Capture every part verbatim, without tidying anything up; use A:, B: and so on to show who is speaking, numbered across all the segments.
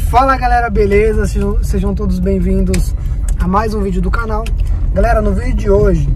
A: Fala galera, beleza? Sejam, sejam todos bem-vindos a mais um vídeo do canal. Galera, no vídeo de hoje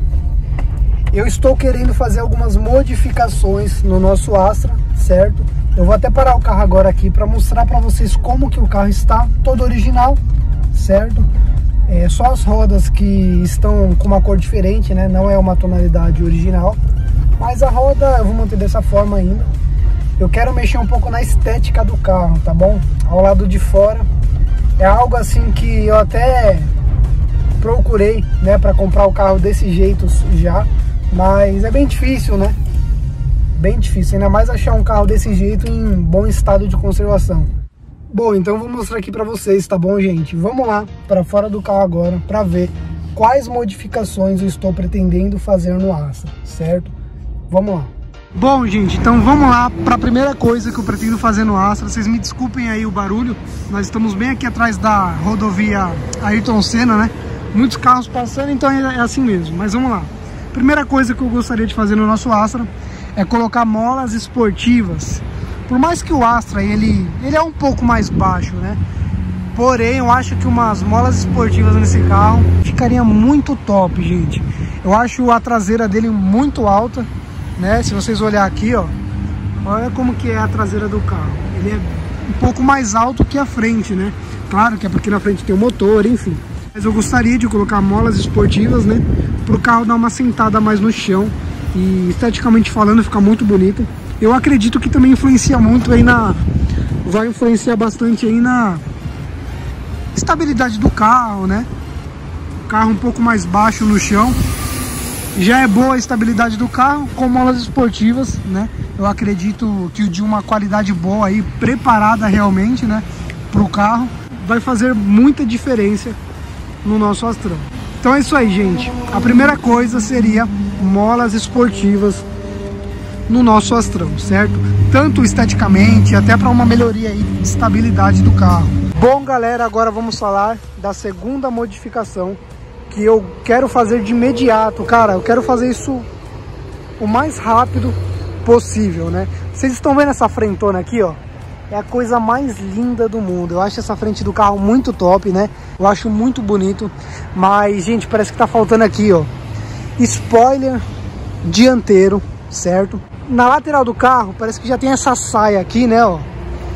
A: eu estou querendo fazer algumas modificações no nosso Astra, certo? Eu vou até parar o carro agora aqui para mostrar para vocês como que o carro está, todo original, certo? É, só as rodas que estão com uma cor diferente, né? Não é uma tonalidade original, mas a roda eu vou manter dessa forma ainda. Eu quero mexer um pouco na estética do carro, tá bom? Ao lado de fora é algo assim que eu até procurei, né, para comprar o carro desse jeito já, mas é bem difícil, né? Bem difícil, ainda mais achar um carro desse jeito em bom estado de conservação. Bom, então eu vou mostrar aqui para vocês, tá bom, gente? Vamos lá para fora do carro agora para ver quais modificações eu estou pretendendo fazer no Astra, certo? Vamos lá. Bom, gente, então vamos lá para a primeira coisa que eu pretendo fazer no Astra. Vocês me desculpem aí o barulho, nós estamos bem aqui atrás da rodovia Ayrton Senna, né? Muitos carros passando, então é assim mesmo, mas vamos lá. Primeira coisa que eu gostaria de fazer no nosso Astra é colocar molas esportivas. Por mais que o Astra ele, ele é um pouco mais baixo, né? Porém, eu acho que umas molas esportivas nesse carro ficaria muito top, gente. Eu acho a traseira dele muito alta, né? Se vocês olhar aqui, ó, olha como que é a traseira do carro. Ele é um pouco mais alto que a frente, né? Claro que é porque na frente tem o motor, enfim. Mas eu gostaria de colocar molas esportivas, né? Para o carro dar uma sentada mais no chão e esteticamente falando ficar muito bonito. Eu acredito que também influencia muito aí na... vai influenciar bastante aí na estabilidade do carro, né? O carro um pouco mais baixo no chão. Já é boa a estabilidade do carro com molas esportivas, né? Eu acredito que de uma qualidade boa aí, preparada realmente, né, para o carro, vai fazer muita diferença no nosso Astrão. Então é isso aí, gente. A primeira coisa seria molas esportivas no nosso Astrão, certo? Tanto esteticamente, até para uma melhoria aí de estabilidade do carro. Bom, galera, agora vamos falar da segunda modificação que eu quero fazer de imediato. Cara, eu quero fazer isso o mais rápido possível, né? Vocês estão vendo essa frentona aqui, ó? É a coisa mais linda do mundo. Eu acho essa frente do carro muito top, né? Eu acho muito bonito. Mas, gente, parece que tá faltando aqui, ó, spoiler dianteiro, certo? Na lateral do carro, parece que já tem essa saia aqui, né, ó.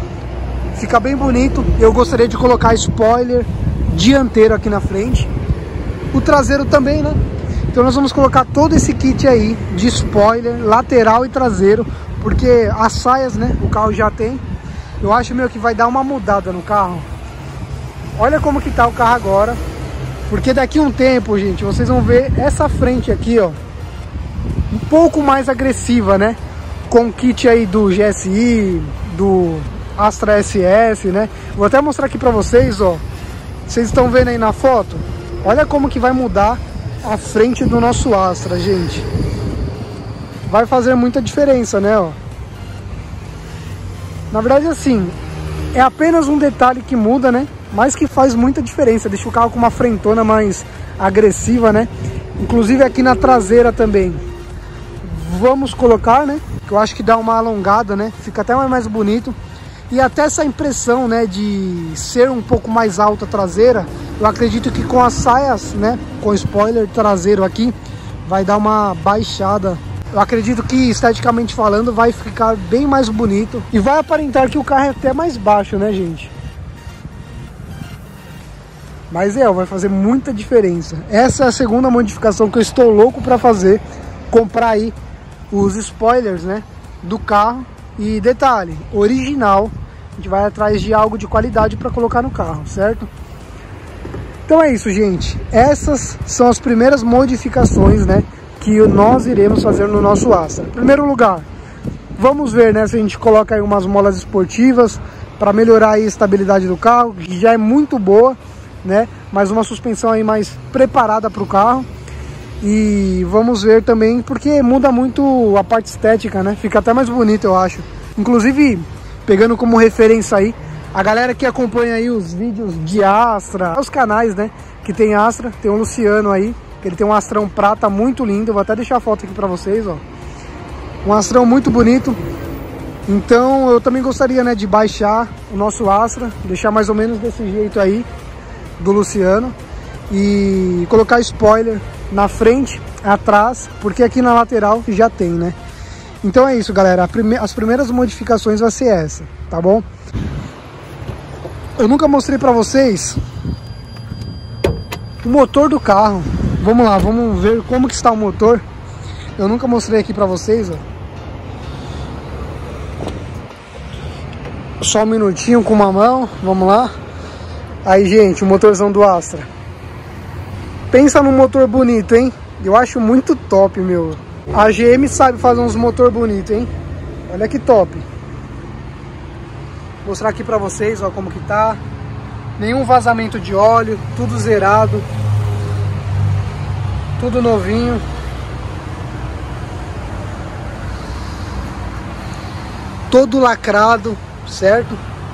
A: Fica bem bonito. Eu gostaria de colocar spoiler dianteiro aqui na frente. O traseiro também, né? Então nós vamos colocar todo esse kit aí de spoiler, lateral e traseiro, porque as saias, né, o carro já tem. Eu acho meio que vai dar uma mudada no carro. Olha como que tá o carro agora, porque daqui a um tempo, gente, vocês vão ver essa frente aqui, ó, um pouco mais agressiva, né? Com o kit aí do G S I, do Astra S S, né? Vou até mostrar aqui pra vocês, ó. Vocês estão vendo aí na foto? Olha como que vai mudar a frente do nosso Astra, gente. Vai fazer muita diferença, né, ó. Na verdade, assim, é apenas um detalhe que muda, né? Mas que faz muita diferença. Deixa o carro com uma frentona mais agressiva, né? Inclusive aqui na traseira também. Vamos colocar, né? Que eu acho que dá uma alongada, né? Fica até mais bonito. E até essa impressão, né, de ser um pouco mais alta a traseira, eu acredito que com as saias, né, com spoiler traseiro aqui, vai dar uma baixada. Eu acredito que esteticamente falando vai ficar bem mais bonito e vai aparentar que o carro é até mais baixo, né, gente? Mas é, vai fazer muita diferença. Essa é a segunda modificação que eu estou louco para fazer, comprar aí os spoilers, né, do carro. E detalhe, original, a gente vai atrás de algo de qualidade para colocar no carro, certo? Então é isso, gente. Essas são as primeiras modificações, né, que nós iremos fazer no nosso Astra. Em primeiro lugar, vamos ver, né, se a gente coloca aí umas molas esportivas para melhorar aí a estabilidade do carro, que já é muito boa, né, mas uma suspensão aí mais preparada para o carro. E vamos ver também, porque muda muito a parte estética, né? Fica até mais bonito, eu acho. Inclusive, pegando como referência aí, a galera que acompanha aí os vídeos de Astra, os canais, né, que tem Astra, tem o Luciano aí, que ele tem um Astrão prata muito lindo. Eu vou até deixar a foto aqui pra vocês, ó. Um Astrão muito bonito. Então eu também gostaria, né, de baixar o nosso Astra, deixar mais ou menos desse jeito aí, do Luciano, e colocar spoiler na frente, atrás, porque aqui na lateral já tem, né? Então é isso, galera, prime- as primeiras modificações vai ser essa, tá bom? Eu nunca mostrei pra vocês o motor do carro. Vamos lá, vamos ver como que está o motor. Eu nunca mostrei aqui pra vocês, ó. Só um minutinho com uma mão, vamos lá. Aí, gente, o motorzão do Astra. Pensa num motor bonito, hein? Eu acho muito top, meu. A G M sabe fazer uns motor bonito, hein? Olha que top. Vou mostrar aqui pra vocês, ó, como que tá. Nenhum vazamento de óleo, tudo zerado. Tudo novinho. Todo lacrado, certo?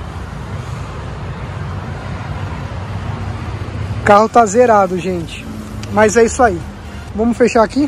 A: O carro tá zerado, gente. Mas é isso aí. Vamos fechar aqui.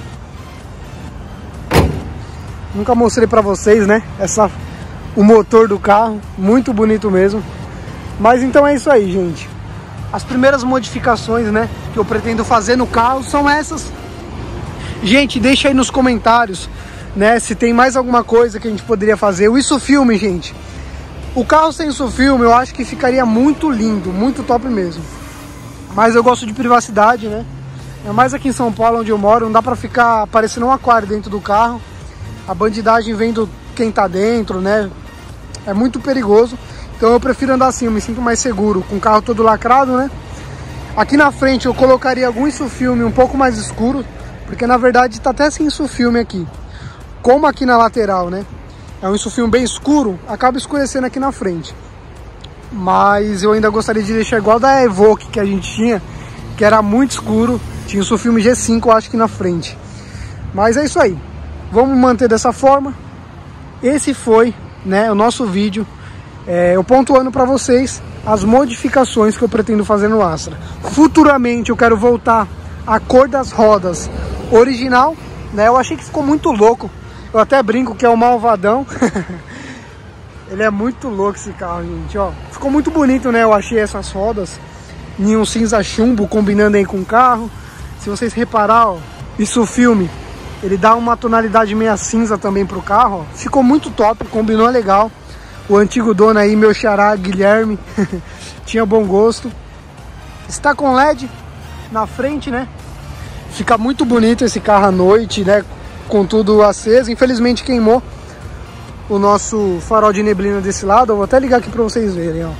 A: Nunca mostrei pra vocês, né? Essa, o motor do carro. Muito bonito mesmo. Mas então é isso aí, gente. As primeiras modificações, né, que eu pretendo fazer no carro são essas. Gente, deixa aí nos comentários, né, se tem mais alguma coisa que a gente poderia fazer. O ISOFILM, gente. O carro sem ISOFILM eu acho que ficaria muito lindo, muito top mesmo. Mas eu gosto de privacidade, né? É mais aqui em São Paulo, onde eu moro, não dá pra ficar parecendo um aquário dentro do carro. A bandidagem vendo quem tá dentro, né? É muito perigoso. Então eu prefiro andar assim, eu me sinto mais seguro, com o carro todo lacrado, né? Aqui na frente eu colocaria algum ISOFILM um pouco mais escuro, porque na verdade tá até sem ISOFILM aqui. Como aqui na lateral, né? É um ISOFILM bem escuro, acaba escurecendo aqui na frente. Mas eu ainda gostaria de deixar igual da Evoque que a gente tinha, que era muito escuro. Tinha o ISOFILM G cinco, eu acho que na frente. Mas é isso aí. Vamos manter dessa forma. Esse foi, né, o nosso vídeo. É, eu pontuando para vocês as modificações que eu pretendo fazer no Astra. Futuramente eu quero voltar à cor das rodas original, né? Eu achei que ficou muito louco. Eu até brinco que é o malvadão. Ele é muito louco esse carro, gente, ó. Ficou muito bonito, né? Eu achei essas rodas em um cinza chumbo combinando aí com o carro. Se vocês reparar, ó, isso o filme, ele dá uma tonalidade meia cinza também pro carro, ó. Ficou muito top, combinou legal. O antigo dono aí, meu xará, Guilherme, tinha bom gosto. Está com L E D na frente, né? Fica muito bonito esse carro à noite, né? Com tudo aceso. Infelizmente queimou o nosso farol de neblina desse lado. Eu vou até ligar aqui para vocês verem, ó.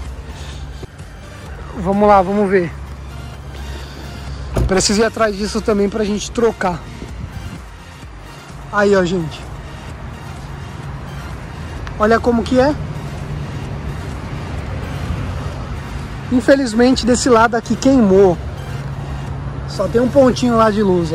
A: Vamos lá, vamos ver. Preciso ir atrás disso também pra gente trocar. Aí, ó, gente. Olha como que é. Infelizmente desse lado aqui queimou. Só tem um pontinho lá de luz, ó.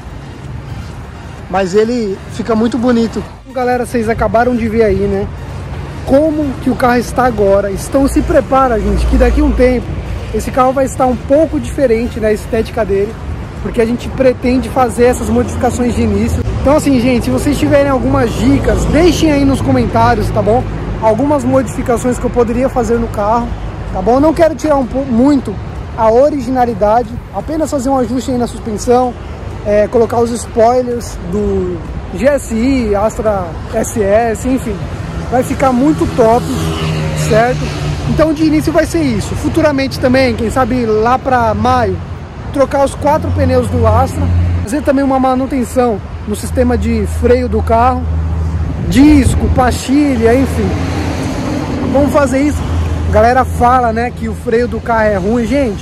A: Mas ele fica muito bonito. Galera, vocês acabaram de ver aí, né? Como que o carro está agora. Então se prepara, gente, que daqui a um tempo esse carro vai estar um pouco diferente na estética dele, porque a gente pretende fazer essas modificações de início. Então assim, gente, se vocês tiverem algumas dicas, deixem aí nos comentários, tá bom? Algumas modificações que eu poderia fazer no carro, tá bom? Eu não quero tirar um pouco, muito a originalidade, apenas fazer um ajuste aí na suspensão, é, colocar os spoilers do G S I, Astra S S, enfim. Vai ficar muito top, certo? Então de início vai ser isso. Futuramente também, quem sabe lá para maio, trocar os quatro pneus do Astra, fazer também uma manutenção no sistema de freio do carro, disco, pastilha, enfim. Vamos fazer isso. A galera fala, né, que o freio do carro é ruim. Gente,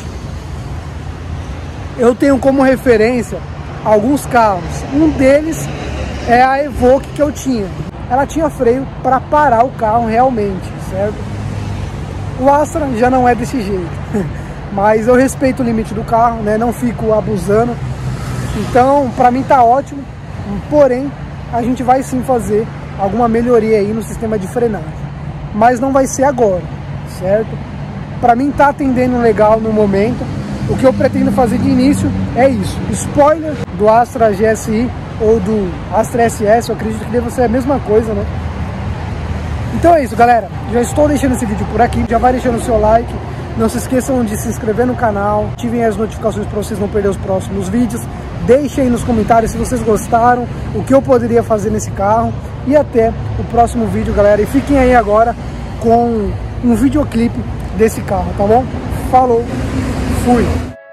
A: eu tenho como referência alguns carros. Um deles é a Evoque que eu tinha. Ela tinha freio para parar o carro realmente, certo? O Astra já não é desse jeito. Mas eu respeito o limite do carro, né? Não fico abusando. Então, para mim tá ótimo. Porém, a gente vai sim fazer alguma melhoria aí no sistema de frenagem. Mas não vai ser agora, certo? Para mim tá atendendo legal no momento. O que eu pretendo fazer de início é isso. Spoiler do Astra G S I ou do Astra S S, eu acredito que deve ser a mesma coisa, né? Então é isso, galera. Já estou deixando esse vídeo por aqui. Já vai deixando o seu like. Não se esqueçam de se inscrever no canal. Ativem as notificações para vocês não perderem os próximos vídeos. Deixem aí nos comentários se vocês gostaram, o que eu poderia fazer nesse carro. E até o próximo vídeo, galera. E fiquem aí agora com um videoclipe desse carro, tá bom? Falou, fui!